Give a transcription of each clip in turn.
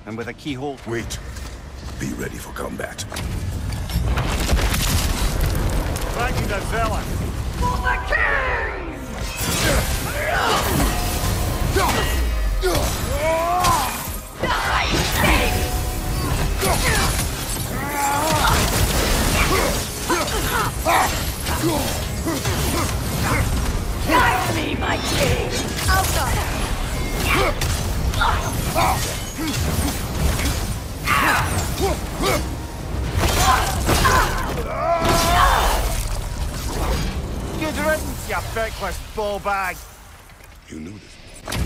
and with a keyhole. Wait. Be ready for combat. Thank you, the zealot. For the king! Guide me, my king! Good riddance, you feckless ball bag. You knew this.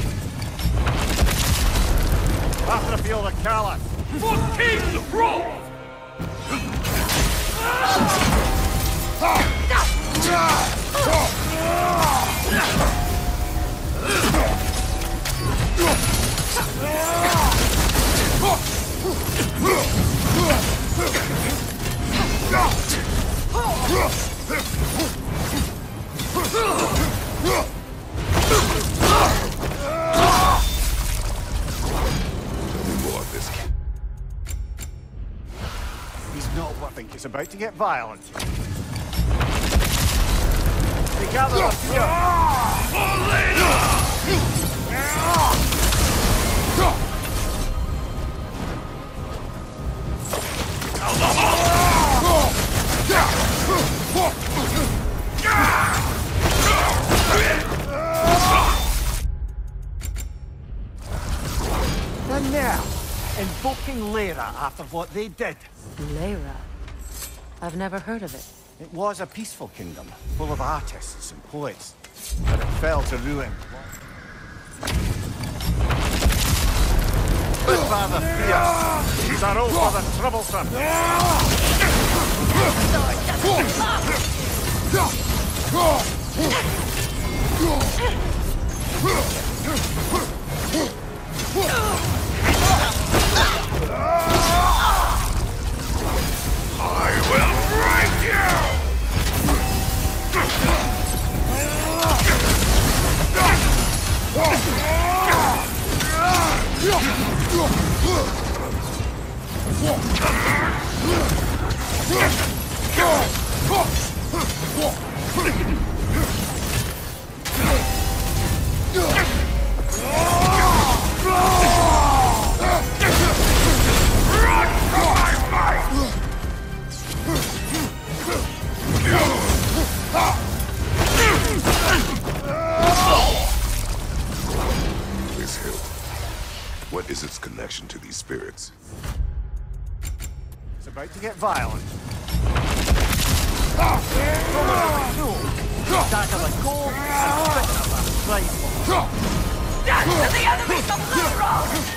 After the field of Callus. For King Rolf! He's not what I think. It's about to get violent. They gather up here. And now, invoking Lyra after what they did. Lyra? I've never heard of it. It was a peaceful kingdom, full of artists and poets, but it fell to ruin. Good Father Fierce, Sorrow for the Troublesome. I will break you! This hill. What is its connection to these spirits? It's about to get violent. Tackle the goal and spit up a rifle. Dance to the enemies of Lyra!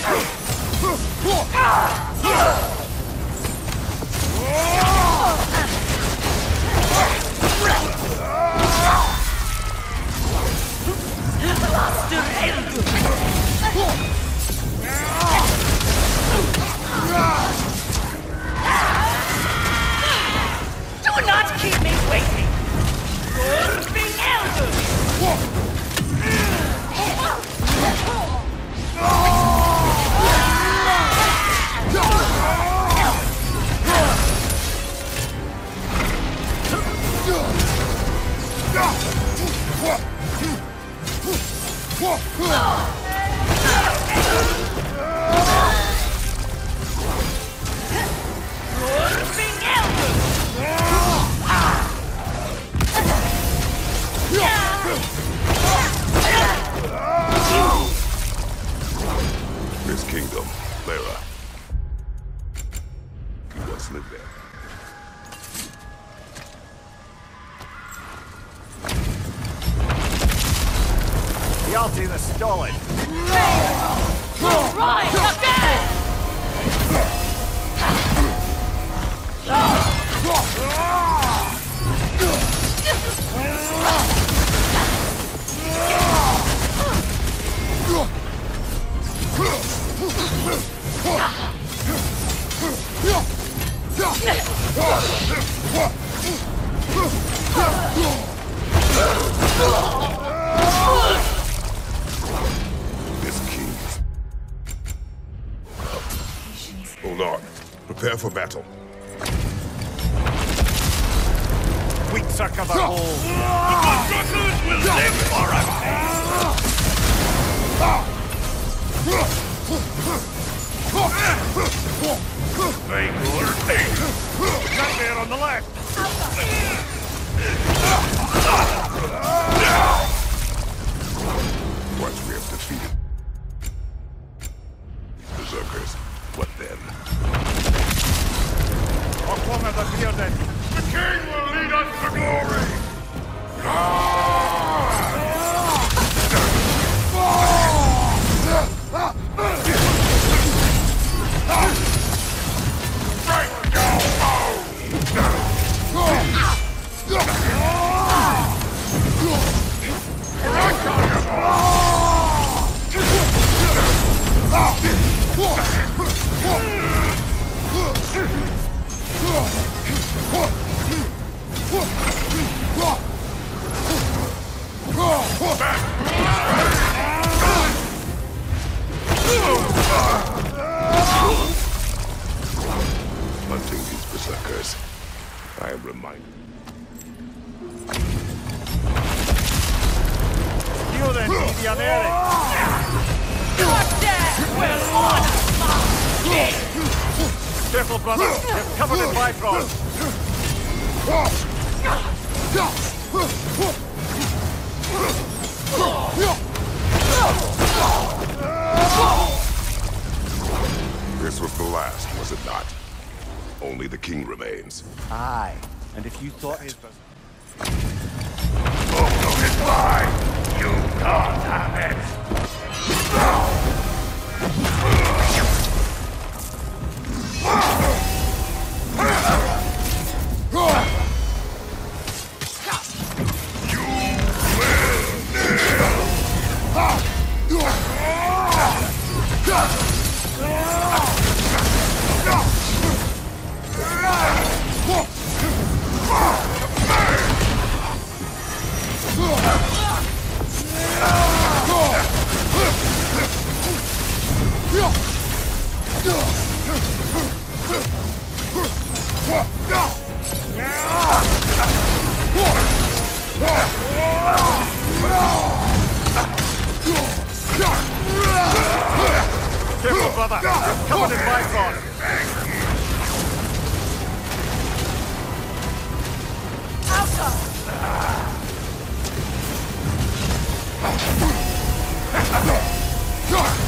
Do not keep me waiting! Urbing Elder! Urbing This kingdom, Lyra. You once lived there. The Alti the Stolid. Rise again! This king is Hold on. Prepare for battle. Weak circle the hole. Brothers will live for us! Make your thing! Right there on the left. Once we have defeated Berserkers, what then? Oklahoma the Bearded. The king will lead us to glory! Hunting these Berserkers, I am reminded. You then, Dianere. Your death will honor my king! Careful, brother. You're covered in Bifrost. This was the last, was it not? Only the king remains. Aye. And if you thought his... Oh, goodbye! You can't have it! Careful, brother. You're covered in Bifrost. Alpha!